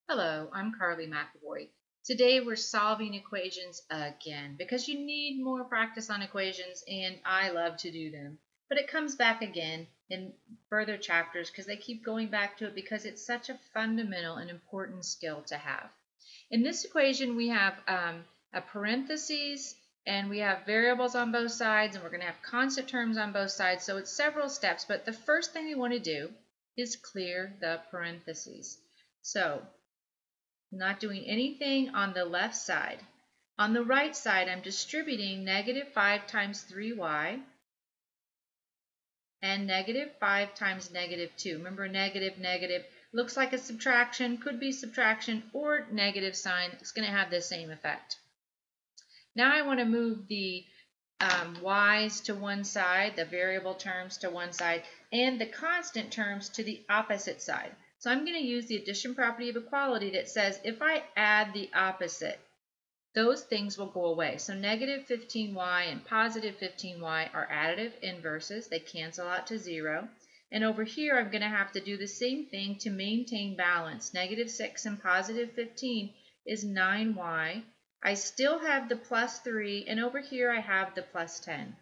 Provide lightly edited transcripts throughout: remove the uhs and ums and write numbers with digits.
Hello, I'm Carly McAvoy. Today we're solving equations again because you need more practice on equations and I love to do them. But it comes back again in further chapters because they keep going back to it because it's such a fundamental and important skill to have. In this equation we have a parentheses and we have variables on both sides and we're going to have constant terms on both sides. So it's several steps, but the first thing we want to do is clear the parentheses. So not doing anything on the left side. On the right side, I'm distributing negative 5 times 3y and negative 5 times negative 2. Remember, negative, negative looks like a subtraction, could be subtraction, or negative sign. It's going to have the same effect. Now I want to move the y's to one side, the variable terms to one side, and the constant terms to the opposite side. So I'm going to use the addition property of equality that says if I add the opposite, those things will go away. So negative 15y and positive 15y are additive inverses. They cancel out to 0. And over here, I'm going to have to do the same thing to maintain balance. Negative 6 and positive 15 is 9y. I still have the plus 3, and over here I have the plus 10.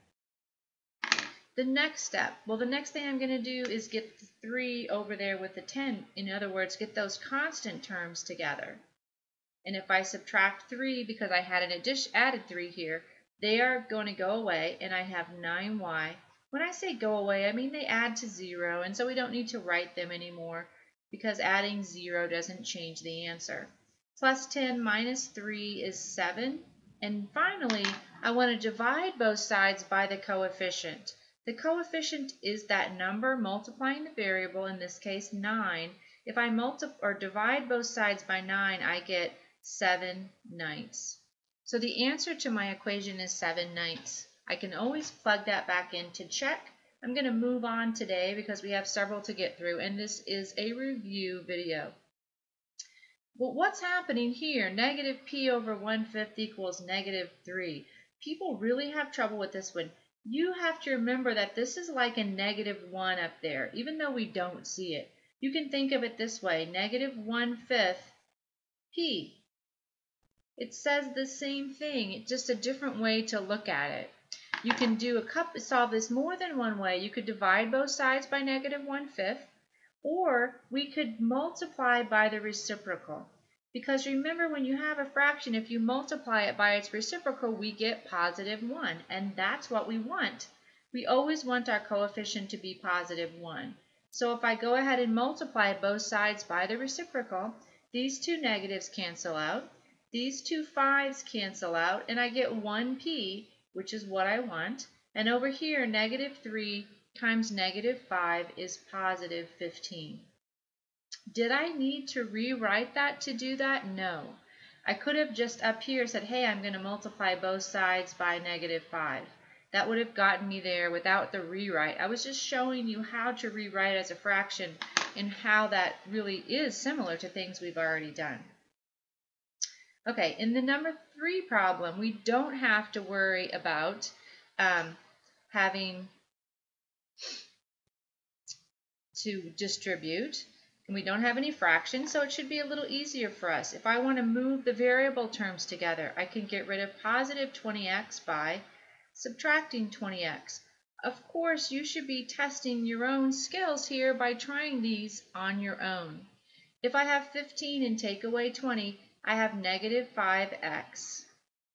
The next step, well, the next thing I'm going to do is get the 3 over there with the 10. In other words, get those constant terms together. And if I subtract 3, because I had an added 3 here, they are going to go away, and I have 9y. When I say go away, I mean they add to 0, and so we don't need to write them anymore, because adding 0 doesn't change the answer. Plus 10 minus 3 is 7. And finally, I want to divide both sides by the coefficient. The coefficient is that number multiplying the variable, in this case 9. If I divide both sides by 9, I get 7/9. So the answer to my equation is 7/9. I can always plug that back in to check. I'm going to move on today because we have several to get through, and this is a review video. Well, what's happening here? Negative p over 1/5 equals negative 3. People really have trouble with this one. You have to remember that this is like a negative 1 up there, even though we don't see it. You can think of it this way, negative 1/5 p. It says the same thing, it's just a different way to look at it. You can solve this more than one way. You could divide both sides by negative 1/5, or we could multiply by the reciprocal. Because remember, when you have a fraction, if you multiply it by its reciprocal, we get positive 1, and that's what we want. We always want our coefficient to be positive 1. So if I go ahead and multiply both sides by the reciprocal, these two negatives cancel out, these two 5's cancel out, and I get 1p, which is what I want. And over here, negative 3 times negative 5 is positive 15. Did I need to rewrite that to do that? No. I could have just up here said, hey, I'm going to multiply both sides by negative 5. That would have gotten me there without the rewrite. I was just showing you how to rewrite as a fraction and how that really is similar to things we've already done. Okay, in the number 3 problem, we don't have to worry about having to distribute, and we don't have any fractions, so it should be a little easier for us. If I want to move the variable terms together, I can get rid of positive 20x by subtracting 20x. Of course, you should be testing your own skills here by trying these on your own. If I have 15 and take away 20, I have negative 5x.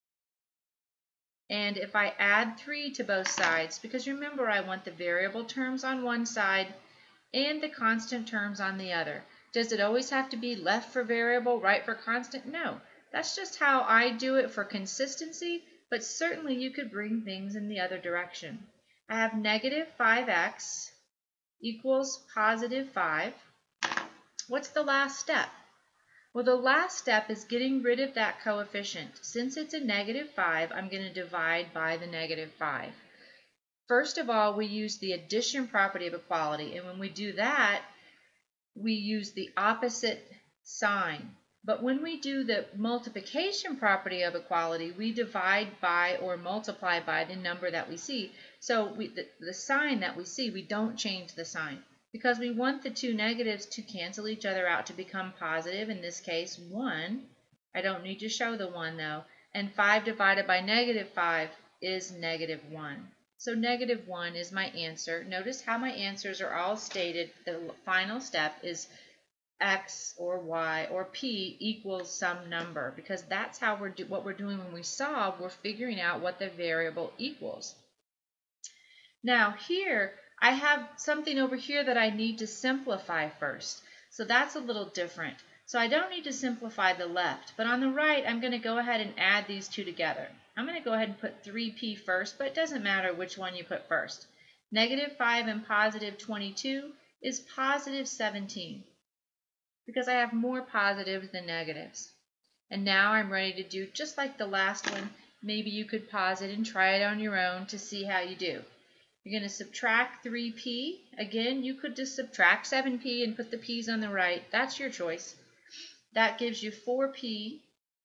And if I add 3 to both sides, because remember I want the variable terms on one side and the constant terms on the other. Does it always have to be left for variable, right for constant? No. That's just how I do it for consistency, but certainly you could bring things in the other direction. I have negative 5x equals positive 5. What's the last step? Well, the last step is getting rid of that coefficient. Since it's a negative 5, I'm going to divide by the negative 5. First of all, we use the addition property of equality, and when we do that, we use the opposite sign. But when we do the multiplication property of equality, we divide by or multiply by the number that we see. So the sign that we see, we don't change the sign. because we want the two negatives to cancel each other out to become positive, in this case 1. I don't need to show the 1 though. And 5 divided by negative 5 is negative 1. So negative 1 is my answer. Notice how my answers are all stated. The final step is x or y or p equals some number, because that's how what we're doing when we solve. We're figuring out what the variable equals. Now here I have something over here that I need to simplify first. So that's a little different. So I don't need to simplify the left, but on the right I'm going to go ahead and add these two together. I'm going to go ahead and put 3p first, but it doesn't matter which one you put first. Negative 5 and positive 22 is positive 17, because I have more positives than negatives. And now I'm ready to do just like the last one. Maybe you could pause it and try it on your own to see how you do. You're going to subtract 3p. Again, you could just subtract 7p and put the p's on the right. That's your choice. That gives you 4p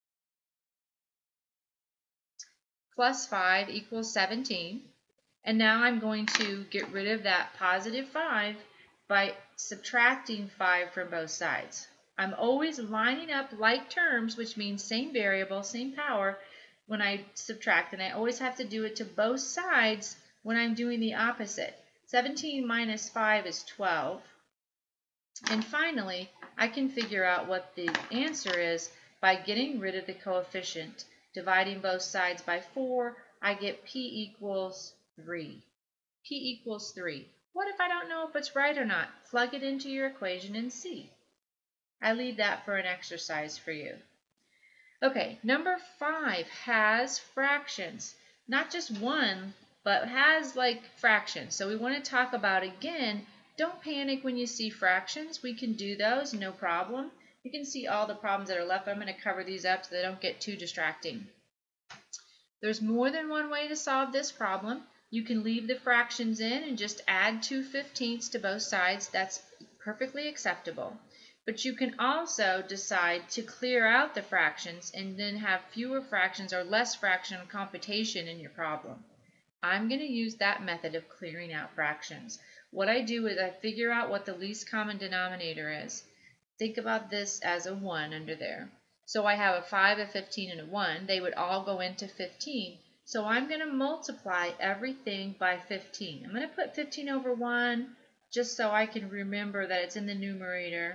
plus 5 equals 17. And now I'm going to get rid of that positive 5 by subtracting 5 from both sides. I'm always lining up like terms, which means same variable, same power, when I subtract. And I always have to do it to both sides when I'm doing the opposite. 17 minus 5 is 12. And finally, I can figure out what the answer is by getting rid of the coefficient. Dividing both sides by 4, I get p equals 3. P equals 3. What if I don't know if it's right or not? Plug it into your equation and see. I leave that for an exercise for you. Okay, number 5 has fractions. Not just one, but has like fractions. So we want to talk about, again, don't panic when you see fractions. We can do those, no problem. You can see all the problems that are left. I'm going to cover these up so they don't get too distracting. There's more than one way to solve this problem. You can leave the fractions in and just add 2/15 to both sides. That's perfectly acceptable. But you can also decide to clear out the fractions and then have fewer fractions or less fraction computation in your problem. I'm going to use that method of clearing out fractions. What I do is I figure out what the least common denominator is. Think about this as a 1 under there. So I have a 5, a 15, and a 1. They would all go into 15. So I'm going to multiply everything by 15. I'm going to put 15 over 1 just so I can remember that it's in the numerator.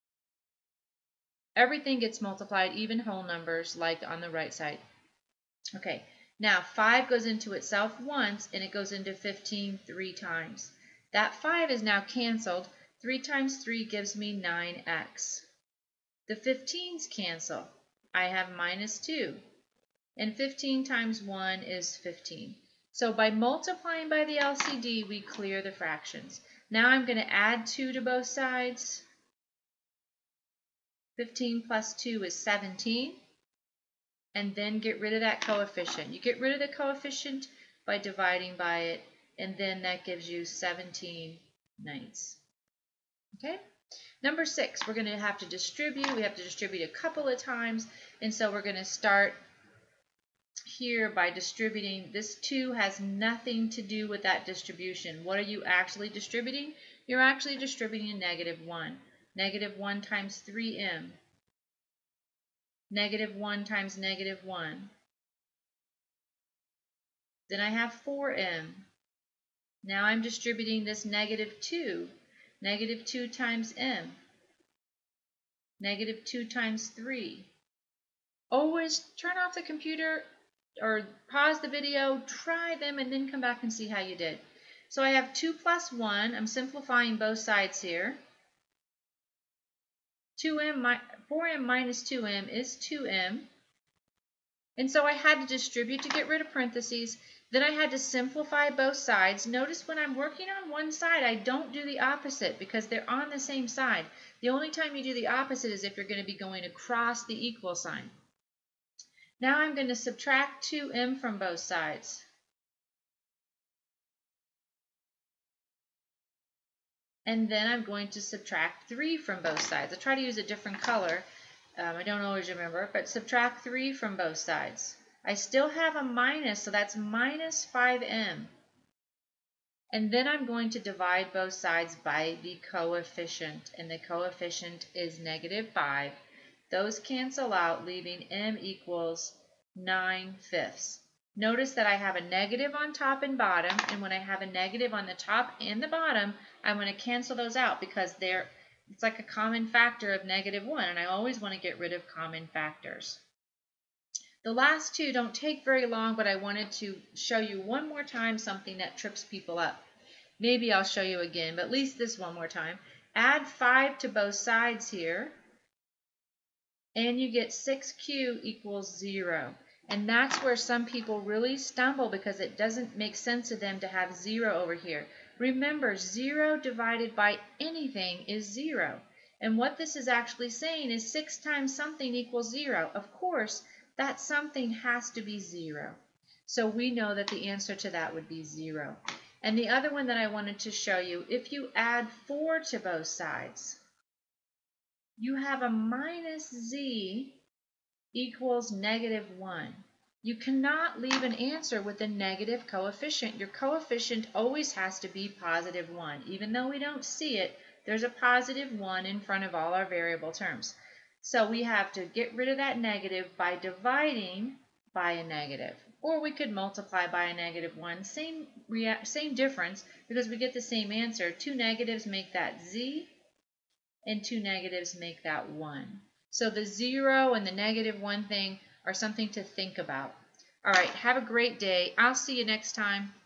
Everything gets multiplied, even whole numbers, like on the right side. Okay, now 5 goes into itself once, and it goes into 15 3 times. That 5 is now canceled. 3 times 3 gives me 9x. The 15's cancel. I have minus 2. And 15 times 1 is 15. So by multiplying by the LCD, we clear the fractions. Now I'm going to add 2 to both sides. 15 plus 2 is 17. And then get rid of that coefficient. You get rid of the coefficient by dividing by it, and then that gives you 17/9. Okay? Number 6, we're going to have to distribute. We have to distribute a couple of times, and so we're going to start here by distributing. This 2 has nothing to do with that distribution. What are you actually distributing? You're actually distributing -1. -1 times 3m. -1 times -1. Then I have 4m. Now I'm distributing this -2. -2 times m. -2 times 3. Always turn off the computer or pause the video, try them, and then come back and see how you did. So I have 2 plus 1. I'm simplifying both sides here. 4m minus 2m is 2m. And so I had to distribute to get rid of parentheses. Then I had to simplify both sides. Notice when I'm working on one side, I don't do the opposite because they're on the same side. The only time you do the opposite is if you're going to be going across the equal sign. Now I'm going to subtract 2m from both sides. And then I'm going to subtract 3 from both sides. I try to use a different color. I don't always remember, but subtract 3 from both sides. I still have a minus, so that's minus 5m. And then I'm going to divide both sides by the coefficient, and the coefficient is -5. Those cancel out, leaving m equals 9/5. Notice that I have a negative on top and bottom, and when I have a negative on the top and the bottom, I'm going to cancel those out because it's like a common factor of -1, and I always want to get rid of common factors. The last two don't take very long, but I wanted to show you one more time something that trips people up. Maybe I'll show you again, but at least this one more time. Add 5 to both sides here, and you get 6q equals 0. And that's where some people really stumble because it doesn't make sense to them to have 0 over here. Remember, 0 divided by anything is 0. And what this is actually saying is 6 times something equals 0. Of course, that something has to be 0. So we know that the answer to that would be 0. And the other one that I wanted to show you, if you add 4 to both sides, you have a minus z equals -1. You cannot leave an answer with a negative coefficient. Your coefficient always has to be +1. Even though we don't see it, there's a +1 in front of all our variable terms. So we have to get rid of that negative by dividing by a negative. Or we could multiply by a -1. Same difference because we get the same answer. 2 negatives make that z, and 2 negatives make that 1. So the 0 and the -1 thing are something to think about. All right, have a great day. I'll see you next time.